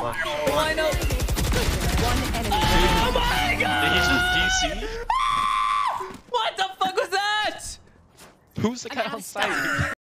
flash. Line up. One enemy. Oh my god! Did he just DC? What the fuck was that? Who's the guy on site?